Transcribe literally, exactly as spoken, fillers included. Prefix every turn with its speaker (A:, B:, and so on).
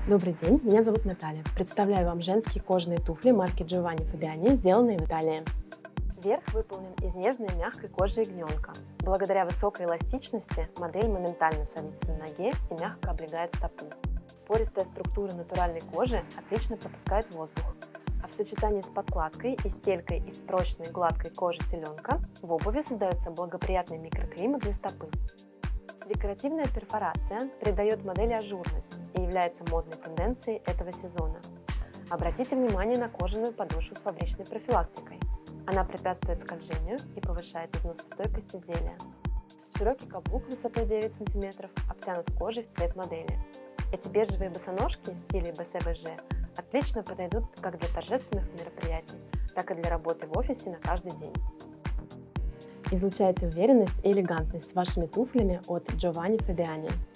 A: Добрый день, меня зовут Наталья. Представляю вам женские кожаные туфли марки Giovanni Fabiani, сделанные в Италии. Верх выполнен из нежной мягкой кожи ягненка. Благодаря высокой эластичности модель моментально садится на ноге и мягко облегает стопу. Пористая структура натуральной кожи отлично пропускает воздух, а в сочетании с подкладкой и стелькой из прочной гладкой кожи теленка в обуви создается благоприятный микроклимат для стопы. Декоративная перфорация придает модели ажурность и является модной тенденцией этого сезона. Обратите внимание на кожаную подошву с фабричной профилактикой. Она препятствует скольжению и повышает износостойкость изделия. Широкий каблук высотой девять сантиметров обтянут кожей в цвет модели. Эти бежевые босоножки в стиле бэ эс вэ жэ отлично подойдут как для торжественных мероприятий, так и для работы в офисе на каждый день. Излучайте уверенность и элегантность вашими туфлями от Giovanni Fabiani.